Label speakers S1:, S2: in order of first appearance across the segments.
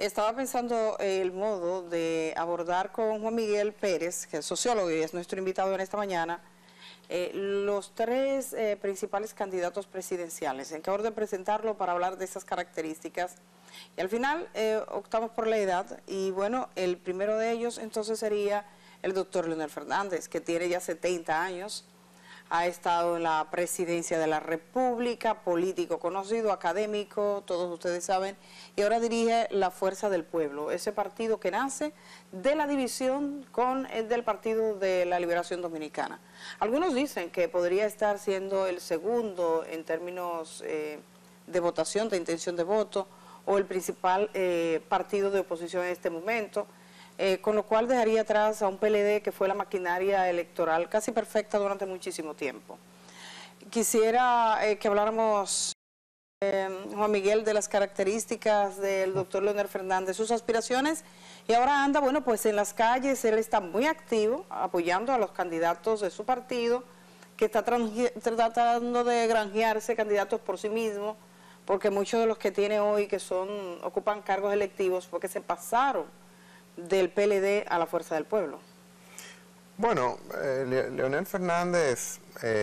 S1: Estaba pensando el modo de abordar con Juan Miguel Pérez, que es sociólogo y es nuestro invitado en esta mañana, los tres principales candidatos presidenciales. ¿En qué orden presentarlo para hablar de esas características? Y al final optamos por la edad y bueno, el primero de ellos entonces sería el doctor Leonel Fernández, que tiene ya 70 años, ha estado en la presidencia de la República, político conocido, académico, todos ustedes saben, y ahora dirige la Fuerza del Pueblo, ese partido que nace de la división con el del Partido de la Liberación Dominicana. Algunos dicen que podría estar siendo el segundo en términos de votación, de intención de voto, o el principal partido de oposición en este momento, con lo cual dejaría atrás a un PLD que fue la maquinaria electoral casi perfecta durante muchísimo tiempo. Quisiera que habláramos, Juan Miguel, de las características del doctor Leonel Fernández, sus aspiraciones, y ahora anda, bueno, pues en las calles, él está muy activo, apoyando a los candidatos de su partido, que está tratando de granjearse candidatos por sí mismo, porque muchos de los que tiene hoy que ocupan cargos electivos porque se pasaron del PLD a la Fuerza del Pueblo.
S2: Bueno, Leonel Fernández,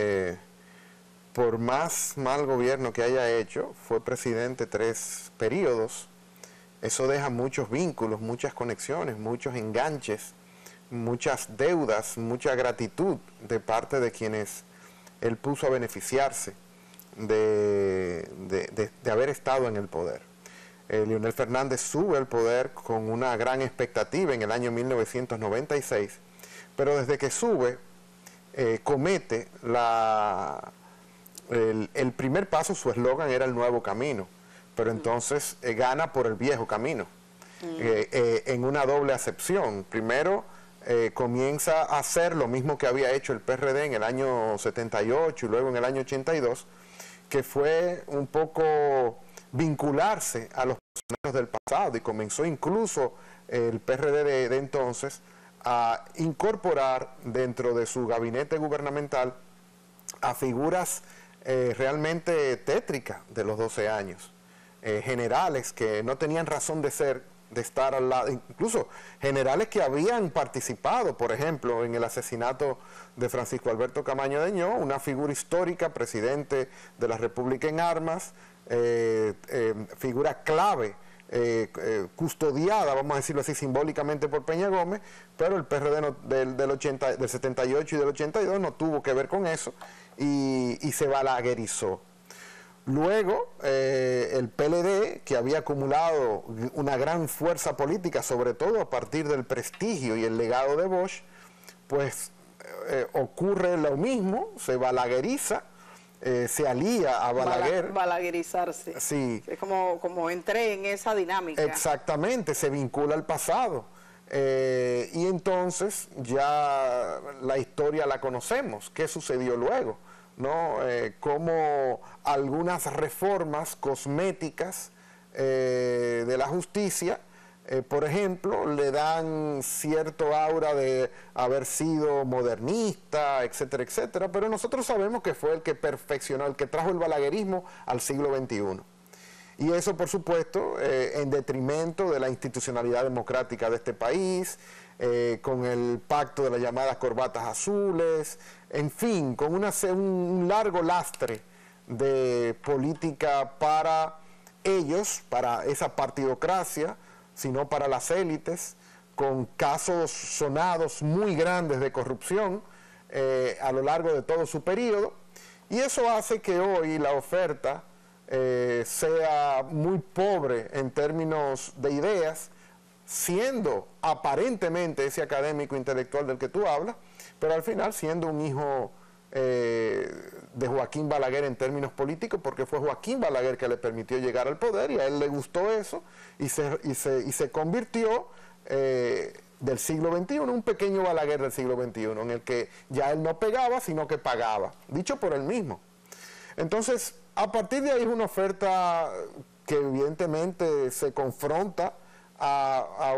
S2: por más mal gobierno que haya hecho, fue presidente 3 periodos. Eso deja muchos vínculos, muchas conexiones, muchos enganches, muchas deudas, mucha gratitud de parte de quienes él puso a beneficiarse de haber estado en el poder. Leonel Fernández sube al poder con una gran expectativa en el año 1996, pero desde que sube comete el primer paso. Su eslogan era el nuevo camino, pero entonces gana por el viejo camino, en una doble acepción. Primero comienza a hacer lo mismo que había hecho el PRD en el año 78 y luego en el año 82, que fue un poco vincularse a los personajes del pasado, y comenzó incluso el PRD de entonces a incorporar dentro de su gabinete gubernamental a figuras realmente tétricas de los 12 años, generales que no tenían razón de ser, de estar al lado, incluso generales que habían participado, por ejemplo, en el asesinato de Francisco Alberto Camaño Deñó, una figura histórica, presidente de la República en armas, figura clave, custodiada, vamos a decirlo así, simbólicamente por Peña Gómez, pero el PRD del 78 y del 82 no tuvo que ver con eso y se balaguerizó. Luego, el PLD, que había acumulado una gran fuerza política, sobre todo a partir del prestigio y el legado de Bosch, pues ocurre lo mismo, se balagueriza, se alía a Balaguer.
S1: Balaguerizarse.
S2: Sí.
S1: Es como entré en esa dinámica.
S2: Exactamente, se vincula al pasado. Y entonces ya la historia la conocemos. ¿Qué sucedió luego? ¿No? Cómo algunas reformas cosméticas de la justicia, por ejemplo, le dan cierto aura de haber sido modernista, etcétera, etcétera, pero nosotros sabemos que fue el que perfeccionó, el que trajo el balaguerismo al siglo XXI. Y eso, por supuesto, en detrimento de la institucionalidad democrática de este país, con el pacto de las llamadas corbatas azules, en fin, con un largo lastre de política para ellos, para esa partidocracia, sino para las élites, con casos sonados muy grandes de corrupción a lo largo de todo su periodo, y eso hace que hoy la oferta sea muy pobre en términos de ideas, siendo aparentemente ese académico intelectual del que tú hablas, pero al final siendo un hijo de Joaquín Balaguer en términos políticos, porque fue Joaquín Balaguer que le permitió llegar al poder, y a él le gustó eso, y se convirtió del siglo XXI, un pequeño Balaguer del siglo XXI, en el que ya él no pegaba, sino que pagaba, dicho por él mismo. Entonces, a partir de ahí es una oferta que evidentemente se confronta a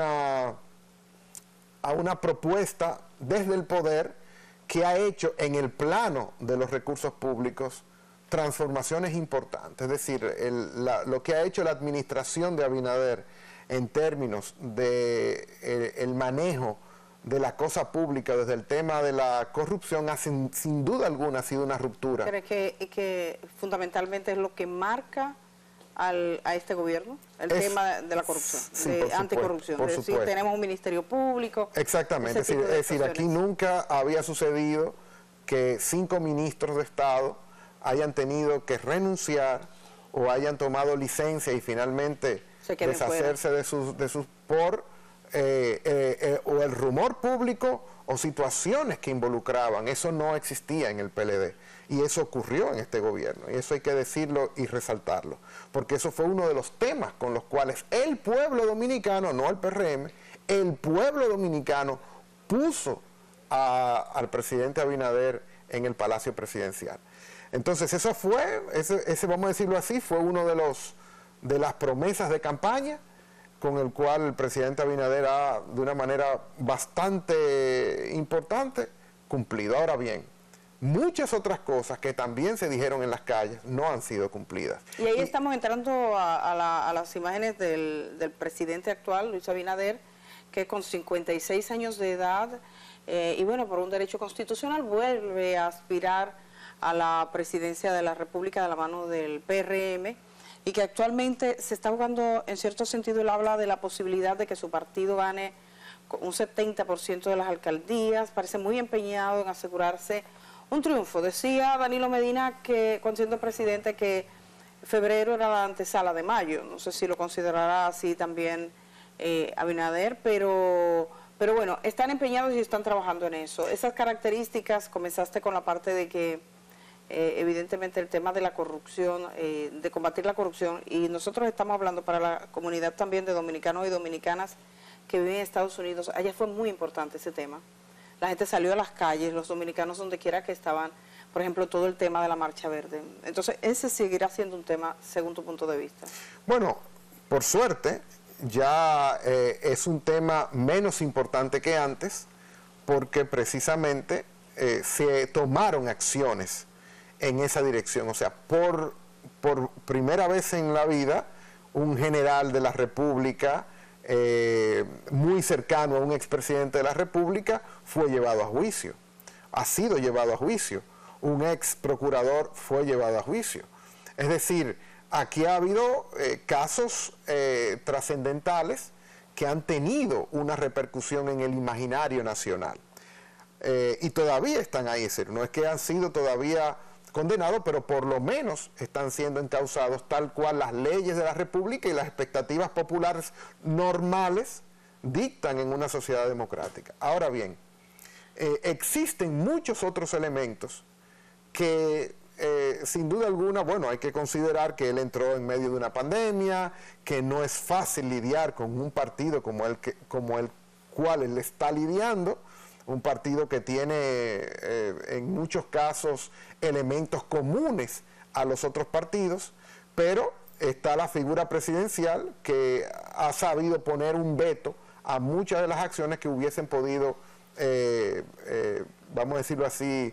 S2: una propuesta desde el poder que ha hecho en el plano de los recursos públicos transformaciones importantes. Es decir, lo que ha hecho la administración de Abinader en términos de el manejo de la cosa pública desde el tema de la corrupción, sin duda alguna ha sido una ruptura.
S1: ¿Cree que fundamentalmente es lo que marca a este gobierno? El tema de la corrupción,
S2: sí,
S1: de anticorrupción. Es decir, tenemos un ministerio público.
S2: Exactamente, es decir, aquí nunca había sucedido que 5 ministros de Estado hayan tenido que renunciar o hayan tomado licencia y finalmente deshacerse de sus por o el rumor público o situaciones que involucraban. Eso no existía en el PLD y eso ocurrió en este gobierno, y eso hay que decirlo y resaltarlo, porque eso fue uno de los temas con los cuales el pueblo dominicano, no el PRM, el pueblo dominicano puso al presidente Abinader en el Palacio Presidencial. Entonces eso fue, ese vamos a decirlo así, fue uno de las promesas de campaña con el cual el presidente Abinader ha, de una manera bastante importante, cumplido. Ahora bien, muchas otras cosas que también se dijeron en las calles no han sido cumplidas.
S1: Y ahí estamos entrando a las imágenes del presidente actual, Luis Abinader, que con 56 años de edad, y bueno, por un derecho constitucional, vuelve a aspirar a la presidencia de la República de la mano del PRM, y que actualmente se está jugando, en cierto sentido, él habla de la posibilidad de que su partido gane un 70% de las alcaldías, parece muy empeñado en asegurarse un triunfo. Decía Danilo Medina, que cuando siendo presidente, que febrero era la antesala de mayo, no sé si lo considerará así también Abinader, pero bueno, están empeñados y están trabajando en eso. Esas características, comenzaste con la parte de que evidentemente el tema de la corrupción, de combatir la corrupción, y nosotros estamos hablando para la comunidad también de dominicanos y dominicanas que viven en Estados Unidos. Allá fue muy importante ese tema. La gente salió a las calles, los dominicanos donde quiera que estaban, por ejemplo, todo el tema de la Marcha Verde. Entonces, ese seguirá siendo un tema según tu punto de vista.
S2: Bueno, por suerte, ya es un tema menos importante que antes, porque precisamente se tomaron acciones en esa dirección. O sea, por primera vez en la vida, un general de la República, muy cercano a un expresidente de la República, fue llevado a juicio, ha sido llevado a juicio, un ex procurador fue llevado a juicio. Es decir, aquí ha habido casos trascendentales que han tenido una repercusión en el imaginario nacional, y todavía están ahí, es decir, no es que han sido todavía condenados, pero por lo menos están siendo encausados tal cual las leyes de la República y las expectativas populares normales dictan en una sociedad democrática. Ahora bien, existen muchos otros elementos que sin duda alguna, bueno, hay que considerar que él entró en medio de una pandemia, que no es fácil lidiar con un partido como el cual él está lidiando, un partido que tiene en muchos casos elementos comunes a los otros partidos, pero está la figura presidencial que ha sabido poner un veto a muchas de las acciones que hubiesen podido, vamos a decirlo así,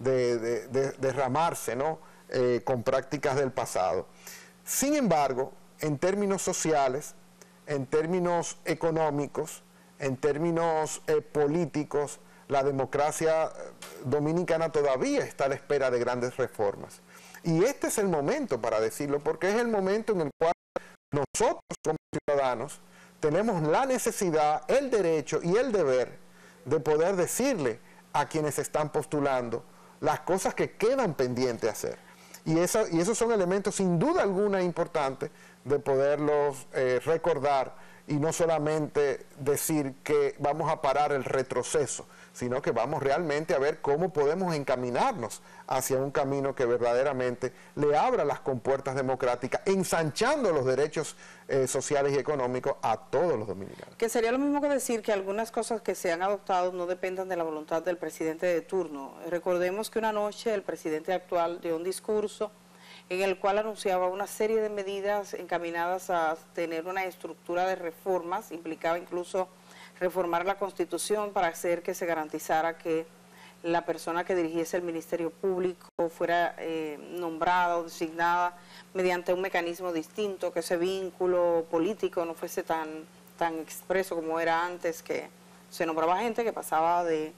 S2: derramarse, ¿no? Con prácticas del pasado. Sin embargo, en términos sociales, en términos económicos, en términos políticos, la democracia dominicana todavía está a la espera de grandes reformas. Y este es el momento para decirlo, porque es el momento en el cual nosotros como ciudadanos tenemos la necesidad, el derecho y el deber de poder decirle a quienes están postulando las cosas que quedan pendientes de hacer. Y esos son elementos sin duda alguna importantes de poderlos recordar, y no solamente decir que vamos a parar el retroceso, sino que vamos realmente a ver cómo podemos encaminarnos hacia un camino que verdaderamente le abra las compuertas democráticas, ensanchando los derechos sociales y económicos a todos los dominicanos.
S1: Que sería lo mismo que decir que algunas cosas que se han adoptado no dependan de la voluntad del presidente de turno. Recordemos que una noche el presidente actual dio un discurso en el cual anunciaba una serie de medidas encaminadas a tener una estructura de reformas, implicaba incluso reformar la Constitución para hacer que se garantizara que la persona que dirigiese el Ministerio Público fuera nombrada o designada mediante un mecanismo distinto, que ese vínculo político no fuese tan expreso como era antes, que se nombraba gente que pasaba de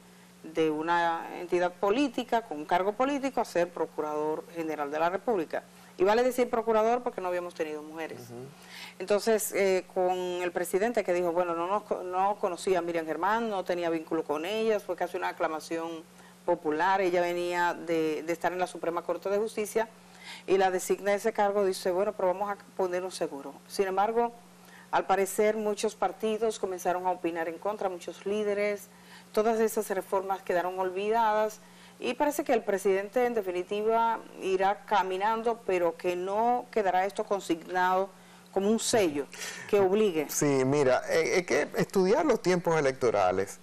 S1: una entidad política con un cargo político a ser Procurador General de la República. Y vale decir procurador porque no habíamos tenido mujeres. Entonces, con el presidente que dijo, bueno, no conocía a Miriam Germán, no tenía vínculo con ella, fue casi una aclamación popular, ella venía de estar en la Suprema Corte de Justicia y la designa ese cargo, dice, bueno, pero vamos a poner un seguro. Sin embargo, al parecer muchos partidos comenzaron a opinar en contra, muchos líderes, todas esas reformas quedaron olvidadas y parece que el presidente en definitiva irá caminando, pero que no quedará esto consignado como un sello que obligue.
S2: Sí, mira, es que estudiar los tiempos electorales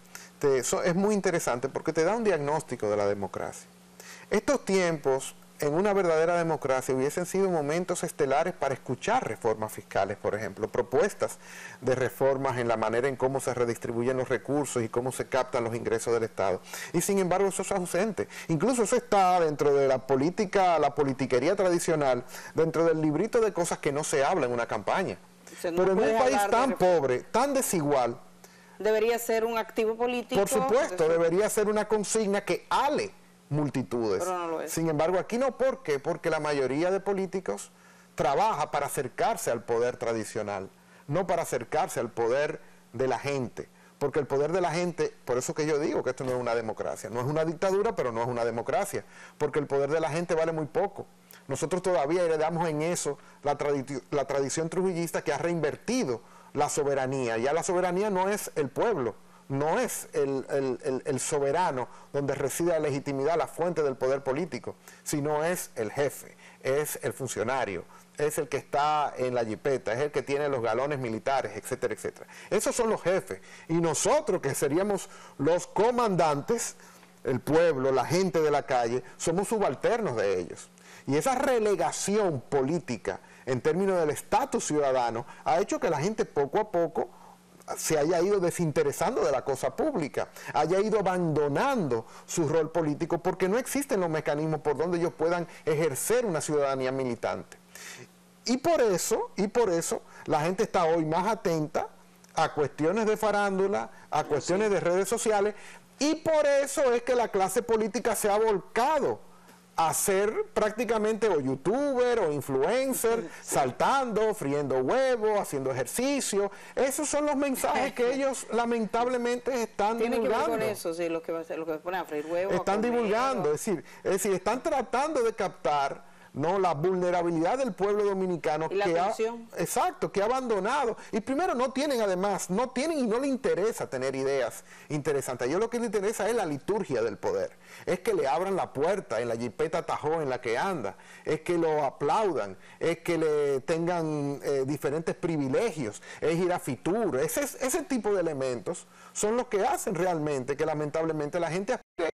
S2: es muy interesante porque te da un diagnóstico de la democracia. Estos tiempos en una verdadera democracia hubiesen sido momentos estelares para escuchar reformas fiscales, por ejemplo, propuestas de reformas en la manera en cómo se redistribuyen los recursos y cómo se captan los ingresos del Estado. Y sin embargo eso es ausente. Incluso eso está dentro de la política, la politiquería tradicional, dentro del librito de cosas que no se habla en una campaña. Pero en un país tan pobre, tan desigual,
S1: debería ser un activo político.
S2: Por supuesto, debería ser una consigna que ale multitudes.
S1: Pero no lo es.
S2: Sin embargo, aquí no. ¿Por qué? Porque la mayoría de políticos trabaja para acercarse al poder tradicional, no para acercarse al poder de la gente. Porque el poder de la gente, por eso que yo digo que esto no es una democracia, no es una dictadura, pero no es una democracia, porque el poder de la gente vale muy poco. Nosotros todavía heredamos en eso la tradición trujillista que ha reinvertido la soberanía. Ya la soberanía no es el pueblo, no es el soberano donde reside la legitimidad, la fuente del poder político, sino es el jefe, es el funcionario, es el que está en la jipeta, es el que tiene los galones militares, etcétera, etcétera. Esos son los jefes. Y nosotros, que seríamos los comandantes, el pueblo, la gente de la calle, somos subalternos de ellos. Y esa relegación política en términos del estatus ciudadano ha hecho que la gente poco a poco se haya ido desinteresando de la cosa pública, haya ido abandonando su rol político porque no existen los mecanismos por donde ellos puedan ejercer una ciudadanía militante. Y por eso la gente está hoy más atenta a cuestiones de farándula, a cuestiones de redes sociales, y por eso es que la clase política se ha volcado a ser prácticamente o youtuber o influencer, saltando, friendo huevos, haciendo ejercicio. Esos son los mensajes que ellos lamentablemente están divulgando.
S1: Tiene que ver con eso, sí, lo que ponen a freír huevos.
S2: Están divulgando, es decir, están tratando de captar, ¿no?, la vulnerabilidad del pueblo dominicano
S1: y
S2: que ha abandonado. Y primero no tienen y no le interesa tener ideas interesantes. A ellos lo que les interesa es la liturgia del poder. Es que le abran la puerta en la jipeta Tajo en la que anda, es que lo aplaudan, es que le tengan diferentes privilegios, es ir a Fitur. Ese tipo de elementos son los que hacen realmente que lamentablemente la gente aspire.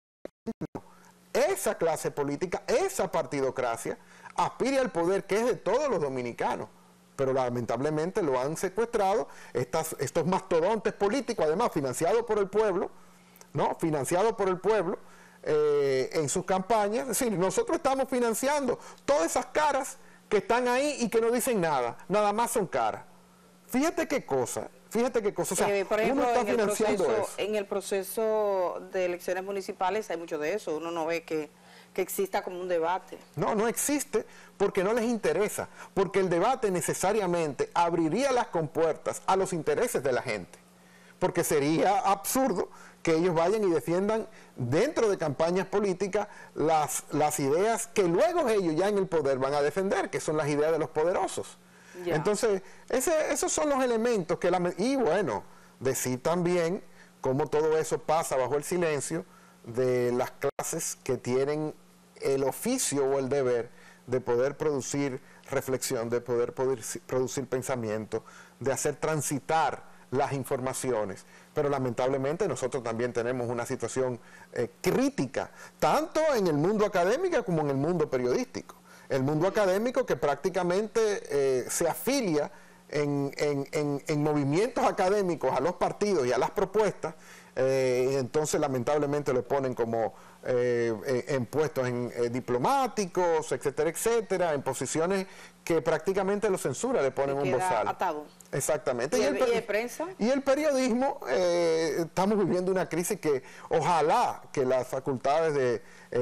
S2: Esa clase política, esa partidocracia, aspire al poder que es de todos los dominicanos, pero lamentablemente lo han secuestrado estos mastodontes políticos, además financiados por el pueblo, ¿no? Financiados por el pueblo en sus campañas. Es decir, nosotros estamos financiando todas esas caras que están ahí y que no dicen nada, nada más son caras. Fíjate qué cosa. O sea,
S1: por ejemplo,
S2: uno está financiando eso.
S1: En el proceso de elecciones municipales hay mucho de eso. Uno no ve que exista como un debate.
S2: No existe porque no les interesa. Porque el debate necesariamente abriría las compuertas a los intereses de la gente. Porque sería absurdo que ellos vayan y defiendan dentro de campañas políticas las ideas que luego ellos ya en el poder van a defender, que son las ideas de los poderosos. Ya. Entonces, esos son los elementos que y bueno, decir también cómo todo eso pasa bajo el silencio de las clases que tienen el oficio o el deber de poder producir reflexión, de poder producir pensamiento, de hacer transitar las informaciones. Pero lamentablemente nosotros también tenemos una situación crítica, tanto en el mundo académico como en el mundo periodístico. El mundo académico que prácticamente se afilia en movimientos académicos a los partidos y a las propuestas, entonces lamentablemente lo ponen como en puestos diplomáticos, etcétera, etcétera, en posiciones que prácticamente lo censura, le ponen un bozal.
S1: Atado.
S2: Exactamente.
S1: ¿Y el prensa?
S2: Y el periodismo, estamos viviendo una crisis que ojalá que las facultades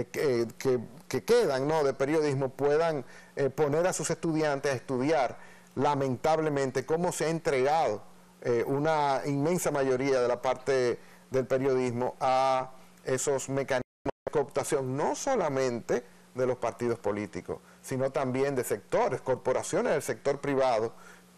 S2: que quedan, ¿no?, de periodismo puedan poner a sus estudiantes a estudiar lamentablemente cómo se ha entregado una inmensa mayoría de la parte del periodismo a esos mecanismos de cooptación, no solamente de los partidos políticos, sino también de sectores, corporaciones del sector privado,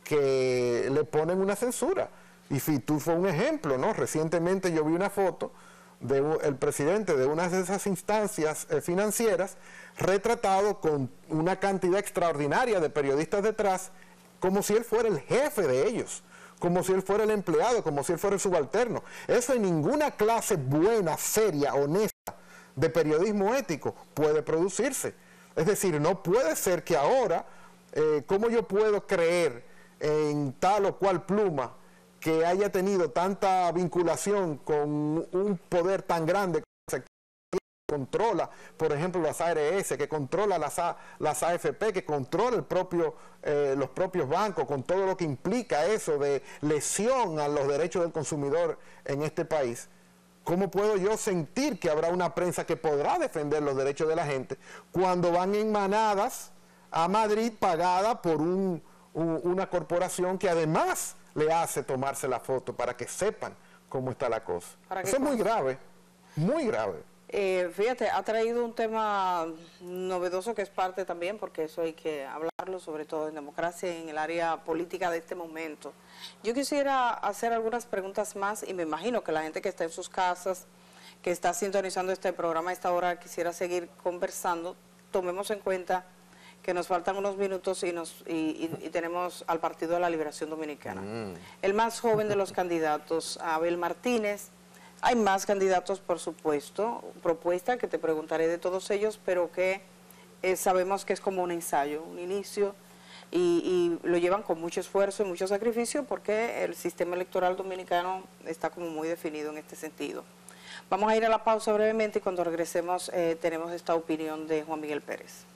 S2: que le ponen una censura. Y Fitur fue un ejemplo, ¿no? Recientemente yo vi una foto del presidente de una de esas instancias financieras retratado con una cantidad extraordinaria de periodistas detrás, como si él fuera el jefe de ellos, como si él fuera el empleado, como si él fuera el subalterno. Eso en ninguna clase buena, seria, honesta de periodismo ético puede producirse. Es decir, no puede ser que ahora, ¿cómo yo puedo creer en tal o cual pluma que haya tenido tanta vinculación con un poder tan grande que controla, por ejemplo, las ARS, que controla las AFP, que controla los propios bancos, con todo lo que implica eso de lesión a los derechos del consumidor en este país? ¿Cómo puedo yo sentir que habrá una prensa que podrá defender los derechos de la gente cuando van en manadas a Madrid pagada por una corporación que además le hace tomarse la foto para que sepan cómo está la cosa? Eso es muy grave, muy grave.
S1: Fíjate, ha traído un tema novedoso que es parte también, porque eso hay que hablarlo, sobre todo en democracia y en el área política de este momento. Yo quisiera hacer algunas preguntas más y me imagino que la gente que está en sus casas, que está sintonizando este programa a esta hora, quisiera seguir conversando. Tomemos en cuenta que nos faltan unos minutos y tenemos al Partido de la Liberación Dominicana. El más joven de los candidatos, Abel Martínez. Hay más candidatos, por supuesto, propuesta que te preguntaré de todos ellos, pero que sabemos que es como un ensayo, un inicio, y lo llevan con mucho esfuerzo y mucho sacrificio porque el sistema electoral dominicano está como muy definido en este sentido. Vamos a ir a la pausa brevemente y cuando regresemos tenemos esta opinión de Juan Miguel Pérez.